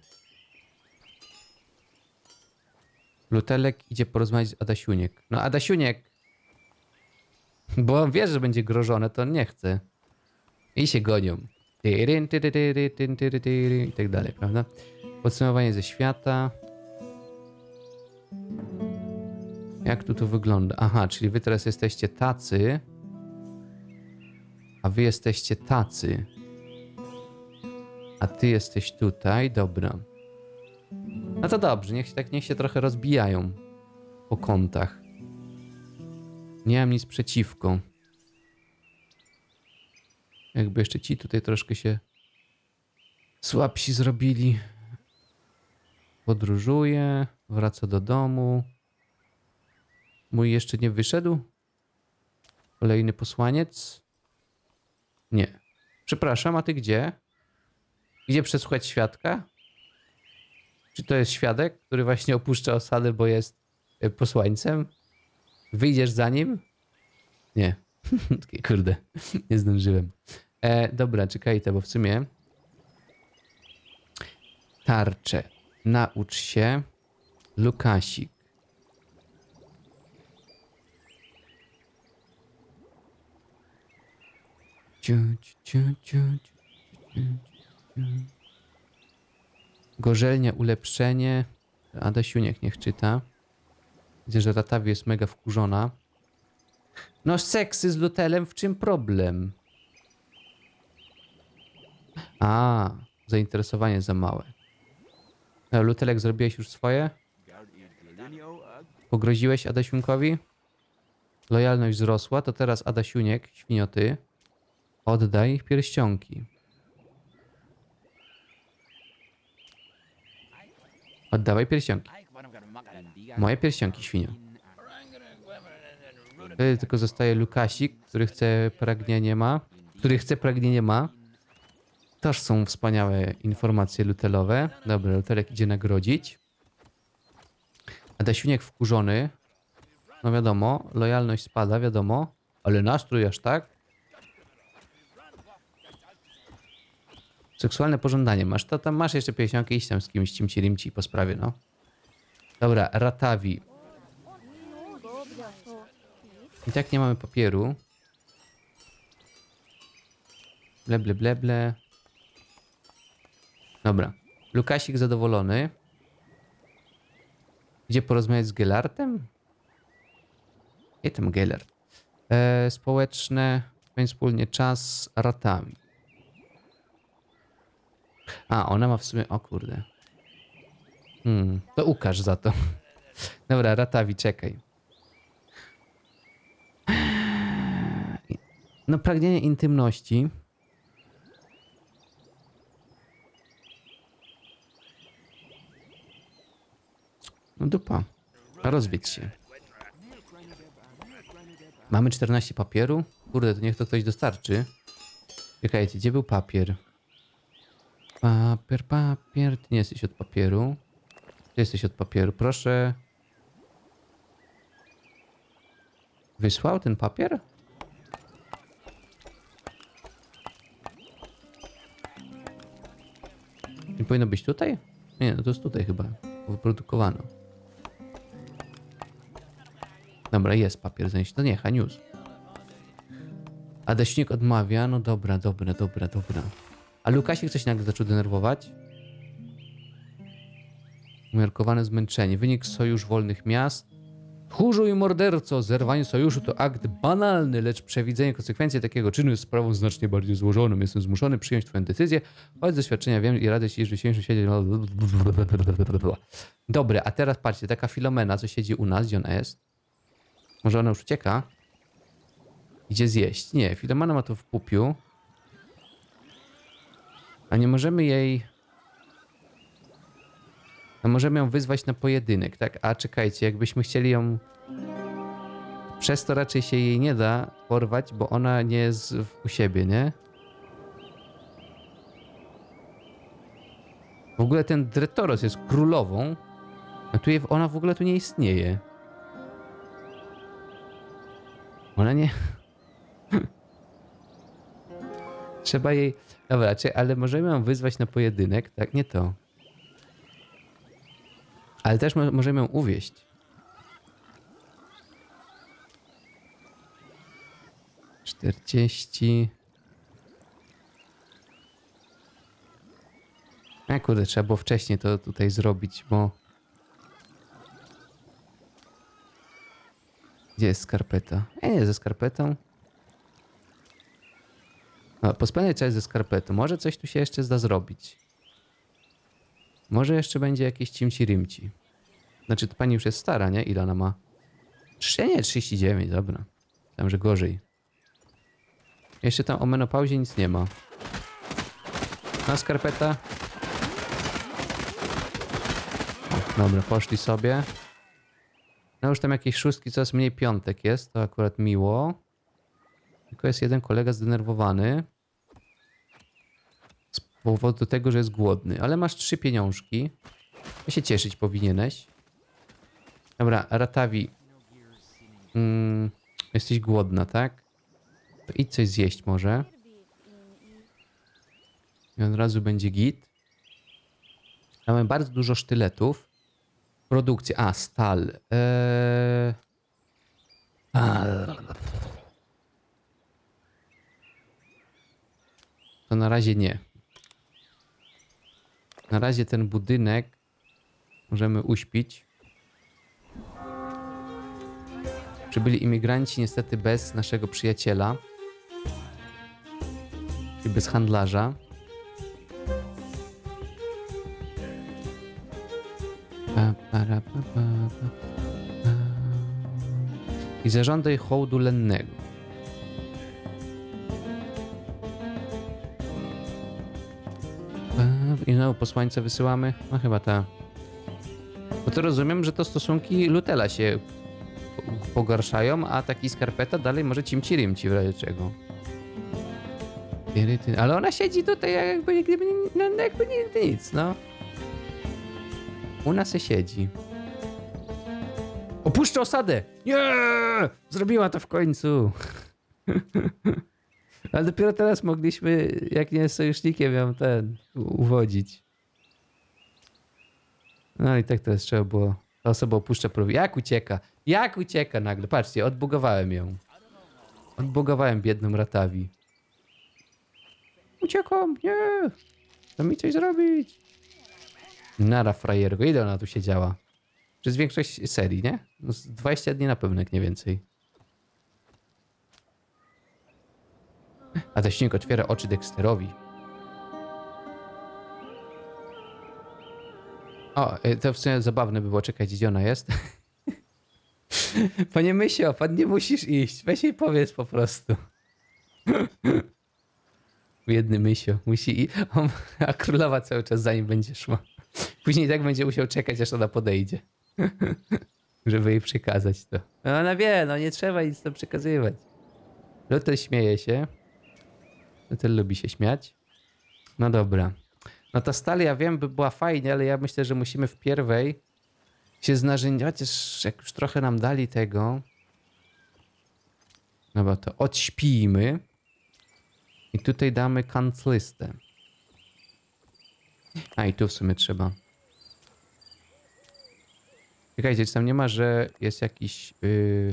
Lutelek idzie porozmawiać z Adasiuniek. No Adasiuniek! Bo on wie, że będzie grożone, to on nie chce. I się gonią. Tyryn, tyry, tyry, tyn, tyry, tyry i tak dalej, prawda? Podsumowanie ze świata. Jak tu to wygląda? Aha, czyli wy teraz jesteście tacy. A wy jesteście tacy. A ty jesteś tutaj, dobra. No to dobrze, niech się tak niech się trochę rozbijają po kątach. Nie mam nic przeciwko. Jakby jeszcze ci tutaj troszkę się słabsi zrobili. Podróżuje, wraca do domu. Mój jeszcze nie wyszedł? Kolejny posłaniec? Nie. Przepraszam, a ty gdzie? Gdzie przesłuchać świadka? Czy to jest świadek, który właśnie opuszcza osadę, bo jest posłańcem? Wyjdziesz za nim? Nie. Kurde, nie zdążyłem. E, dobra, czekajcie, bo w sumie... Tarcze. Naucz się. Lukasik. Ciu, ciu, ciu, ciu, ciu, ciu. Gorzelnia, ulepszenie. Adasiuniek niech czyta. Widzę, że Ratawi jest mega wkurzona. No seksy z Lutelem, w czym problem? A, zainteresowanie za małe. No, Lutelek, zrobiłeś już swoje? Pogroziłeś Adasiunkowi? Lojalność wzrosła, to teraz Adasiuniek, świnioty, oddaj pierścionki. Oddawaj pierścionki. Moje pierścionki, świnio. Wtedy tylko zostaje Lukasik, który chce pragnienie ma. Który chce pragnienie ma. Toż są wspaniałe informacje lutelowe. Dobra, Lutelek idzie nagrodzić. Adasiuniek wkurzony. No wiadomo, lojalność spada, wiadomo. Ale nastrój aż tak. Seksualne pożądanie. Masz to tam, masz jeszcze pierścionkę, iść tam z kimś cimci rimci po sprawie, no. Dobra, Ratawi. I tak nie mamy papieru. Ble, ble, ble, ble. Dobra. Lukasik zadowolony. Gdzie porozmawiać z Gelartem? Gdzie tam Gelart? E, społeczne. Spędź wspólnie czas Ratawi. A, ona ma w sumie... O kurde. Hmm, to ukaż za to. Dobra, Ratawi, czekaj. No, pragnienie intymności. No dupa. Rozwiedź się. Mamy czternaście papieru. Kurde, to niech to ktoś dostarczy. Czekajcie, gdzie był papier? Papier, papier. Ty nie jesteś od papieru. Ty jesteś od papieru. Proszę. Wysłał ten papier? Nie powinno być tutaj? Nie, no to jest tutaj chyba. Wyprodukowano. Dobra, jest papier zanieść. To nie, Hanius. Adaśnik odmawia. No dobra, dobra, dobra, dobra. A Lukasik coś nagle zaczął denerwować. Umiarkowane zmęczenie. Wynik sojusz wolnych miast. Tchórzu i morderco, zerwanie sojuszu to akt banalny, lecz przewidzenie konsekwencji takiego czynu jest sprawą znacznie bardziej złożoną. Jestem zmuszony przyjąć twoją decyzję, choć z doświadczenia wiem i radę ci, że w dzisiejszym świecie... Dobre, a teraz patrzcie, taka Filomena, co siedzi u nas, gdzie ona jest? Może ona już ucieka? Idzie zjeść. Nie, Filomena ma to w pupiu. A nie możemy jej... No możemy ją wyzwać na pojedynek, tak? A czekajcie, jakbyśmy chcieli ją... Przez to raczej się jej nie da porwać, bo ona nie jest u siebie, nie? W ogóle ten Dretoros jest królową, a tu je, ona w ogóle tu nie istnieje. Ona nie... Trzeba jej... Dobra, ale możemy ją wyzwać na pojedynek, tak? Nie to. Ale też mo możemy ją uwieść. czterdzieści. A kurde, trzeba było wcześniej to tutaj zrobić, bo... Gdzie jest skarpeta? E, nie, ze skarpetą. No, pospędzaj czas ze skarpetą. Może coś tu się jeszcze zda zrobić. Może jeszcze będzie jakieś cimci-rymci. Znaczy, to pani już jest stara, nie? Ile ona ma? Trzy, nie, trzydzieści dziewięć, dobra. Tam, że gorzej. Jeszcze tam o menopauzie nic nie ma. Na skarpeta. Dobra, poszli sobie. No już tam jakieś szóstki, coraz mniej piątek jest. To akurat miło. Tylko jest jeden kolega zdenerwowany. Z powodu tego, że jest głodny. Ale masz trzy pieniążki. Ja się cieszyć powinieneś. Dobra, Ratawi. Mm, jesteś głodna, tak? To idź coś zjeść może. I od razu będzie git. Mamy bardzo dużo sztyletów. Produkcja. A, stal. Eee... A... To na razie nie. Na razie ten budynek możemy uśpić. Przybyli imigranci niestety bez naszego przyjaciela. Czyli bez handlarza. Pa, para, pa, pa, pa, pa. I zażądaj hołdu lennego. I znowu posłańca wysyłamy? No chyba ta. Bo to rozumiem, że to stosunki Lutela się pogarszają, a taki skarpeta dalej może cimci rymci w razie czego. Ale ona siedzi tutaj jakby nigdy, no, jakby nigdy nic, no. Ona se siedzi. Opuszczę osadę! Nie! Zrobiła to w końcu. Ale dopiero teraz mogliśmy, jak nie z sojusznikiem, ją ten uwodzić. No i tak teraz trzeba było. Ta osoba opuszcza prowi. Jak ucieka? Jak ucieka nagle? Patrzcie, odbugowałem ją. Odbugowałem biedną Ratawi. Uciekam, nie! Chcę mi coś zrobić. Nara frajerko. Ile ona tu siedziała? Przez większość serii, nie? No z dwadzieścia dni na pewno, jak nie więcej. A ten śnieg otwiera oczy Dexterowi. O, to w sumie zabawne by było czekać, gdzie ona jest. Panie Mysio, pan nie musisz iść. Weź jej powiedz po prostu. Biedny Mysio. Musi iść. A królowa cały czas za nim będzie szła. Później tak będzie musiał czekać, aż ona podejdzie. Żeby jej przekazać to. No ona wie, no nie trzeba nic tam przekazywać. Lutel śmieje się. Lutel lubi się śmiać. No dobra. No ta stal, ja wiem, by była fajnie, ale ja myślę, że musimy w pierwej się znarzędziać, chociaż jak już trochę nam dali tego. No bo to odśpijmy. I tutaj damy kanclistę. A i tu w sumie trzeba. Czekajcie, czy tam nie ma, że jest jakiś... Yy...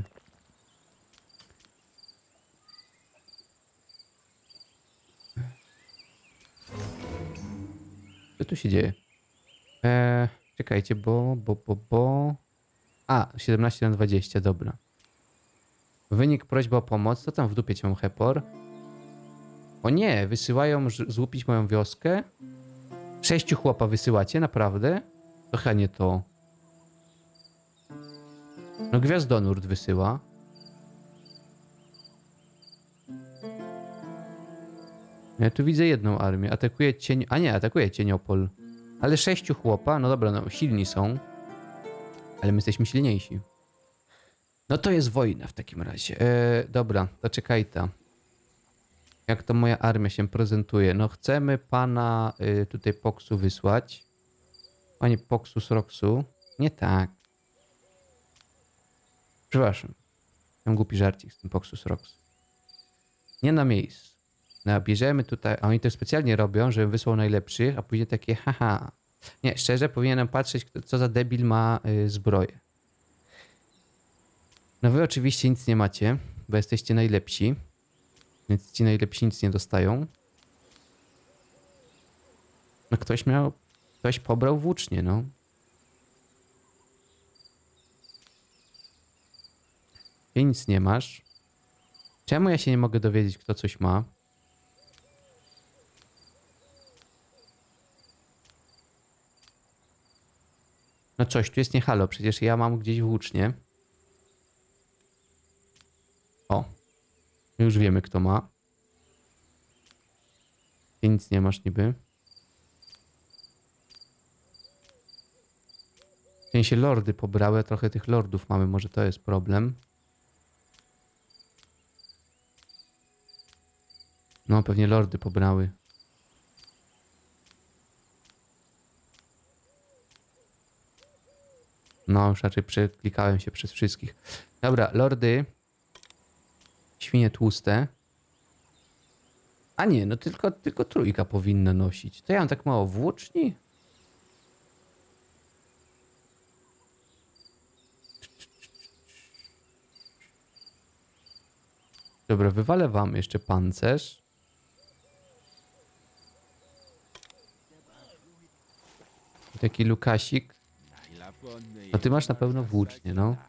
Co tu się dzieje? Eee, czekajcie, bo, bo, bo, bo... A, siedemnaście na dwadzieścia, dobra. Wynik prośba o pomoc. Co tam w dupie cię mam, Hepor? O nie, wysyłają złupić moją wioskę? Sześciu chłopa wysyłacie, naprawdę? To chyba nie to. No Gwiazdonurd wysyła. Ja tu widzę jedną armię. Atakuje cień... A nie, atakuje Cieniopol. Ale sześciu chłopa? No dobra, no silni są. Ale my jesteśmy silniejsi. No to jest wojna w takim razie. Eee, dobra, to czekaj ta. Jak to moja armia się prezentuje? No chcemy pana y, tutaj Poksu wysłać. Panie Poksus Roxu. Nie tak. Przepraszam. Mam głupi żarcik z tym Poksus Roxu. Nie na miejscu. No, bierzemy tutaj, a oni to specjalnie robią, żeby wysłał najlepszych, a później takie haha. Nie, szczerze powinienem patrzeć, kto, co za debil ma y, zbroję. No wy oczywiście nic nie macie, bo jesteście najlepsi. Więc ci najlepsi nic nie dostają. No ktoś miał Ktoś pobrał włócznie, no. Ty nic nie masz. Czemu ja się nie mogę dowiedzieć, kto coś ma? No coś, tu jest nie halo, przecież ja mam gdzieś włócznie. O, już wiemy, kto ma. Ty nic nie masz niby. W sensie lordy pobrały, a trochę tych lordów mamy, może to jest problem. No, pewnie lordy pobrały. No, już raczej przeklikałem się przez wszystkich. Dobra, lordy. Świnie tłuste. A nie, no tylko, tylko trójka powinna nosić. To ja mam tak mało włóczni? Dobra, wywalę wam jeszcze pancerz. Taki Lukasik. No ty masz na pewno włócznie, no.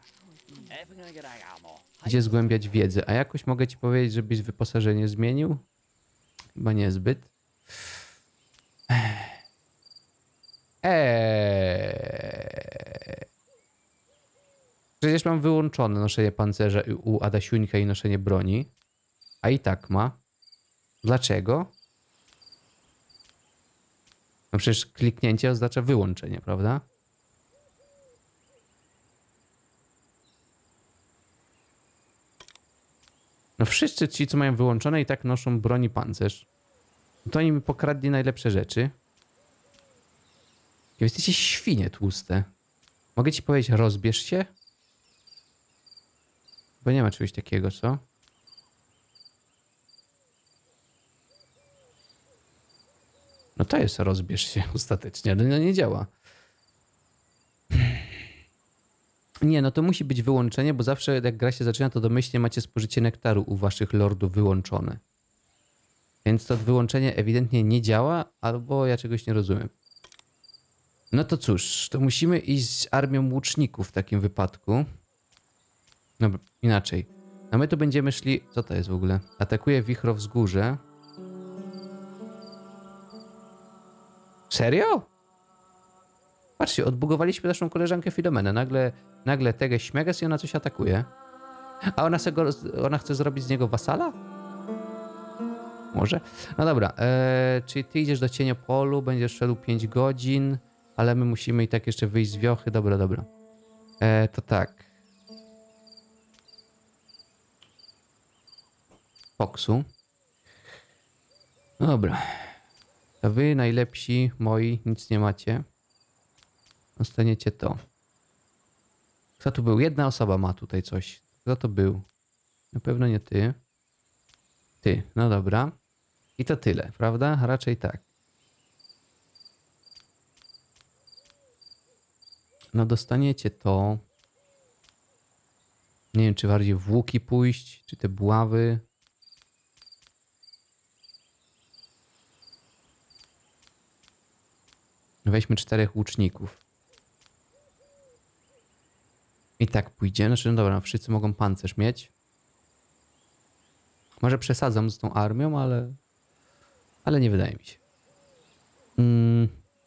Gdzie zgłębiać wiedzę? A jakoś mogę ci powiedzieć, żebyś wyposażenie zmienił? Chyba niezbyt. Eee. Przecież mam wyłączone noszenie pancerza u Adasiuńka i noszenie broni. A i tak ma. Dlaczego? No przecież kliknięcie oznacza wyłączenie, prawda? No wszyscy ci, co mają wyłączone i tak noszą broń i pancerz. No to oni mi pokradli najlepsze rzeczy. Wy jesteście świnie tłuste. Mogę ci powiedzieć, rozbierz się? Bo nie ma czegoś takiego, co? No to jest rozbierz się ostatecznie, ale no nie działa. Nie, no to musi być wyłączenie, bo zawsze jak gra się zaczyna, to domyślnie macie spożycie nektaru u waszych lordów wyłączone. Więc to wyłączenie ewidentnie nie działa, albo ja czegoś nie rozumiem. No to cóż, to musimy iść z armią łuczników w takim wypadku. No inaczej. A my tu będziemy szli... Co to jest w ogóle? Atakuje wichro wzgórze. Serio? Patrzcie, odbugowaliśmy naszą koleżankę Filomenę. Nagle, nagle tego śmiegas i ona coś atakuje. A ona, se go, ona chce zrobić z niego wasala? Może? No dobra, eee, czyli ty idziesz do Cieniopolu, będziesz szedł pięć godzin, ale my musimy i tak jeszcze wyjść z wiochy. Dobra, dobra. Eee, to tak. Foksu. No dobra. To wy najlepsi moi nic nie macie. Dostaniecie to. Kto tu był? Jedna osoba ma tutaj coś. Kto to był? Na pewno nie ty. Ty, no dobra. I to tyle, prawda? Raczej tak. No dostaniecie to. Nie wiem, czy bardziej w łuki pójść, czy te buławy. Weźmy czterech łuczników. I tak pójdzie. Znaczy, no dobra, no wszyscy mogą pancerz mieć. Może przesadzam z tą armią, ale... Ale nie wydaje mi się. Mm.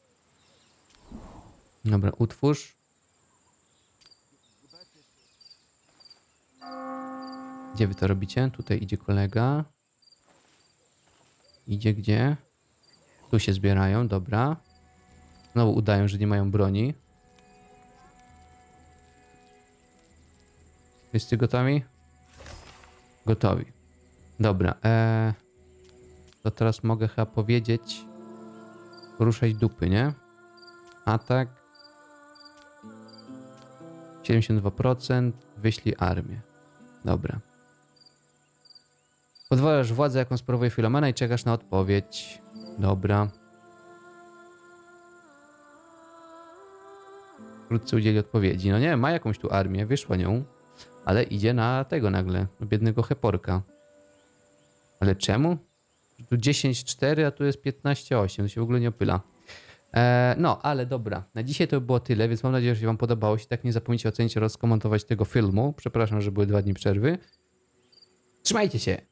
Dobra, utwórz. Gdzie wy to robicie? Tutaj idzie kolega. Idzie gdzie? Tu się zbierają, dobra. Znowu udają, że nie mają broni. Wszyscy gotowi? Gotowi. Dobra. Eee, to teraz mogę chyba powiedzieć... Ruszać dupy, nie? Atak. siedemdziesiąt dwa procent. Wyślij armię. Dobra. Podważasz władzę, jaką sprawuje Filomena i czekasz na odpowiedź. Dobra. Wkrótce udzieli odpowiedzi. No nie, ma jakąś tu armię, wyszła nią. Ale idzie na tego nagle, na biednego Heporka. Ale czemu? Tu dziesięć cztery, a tu jest piętnaście osiem, to się w ogóle nie opyla. E, no, ale dobra. Na dzisiaj to było tyle, więc mam nadzieję, że się wam podobało. Jeśli tak, nie zapomnijcie ocenić oraz komentować tego filmu. Przepraszam, że były dwa dni przerwy. Trzymajcie się.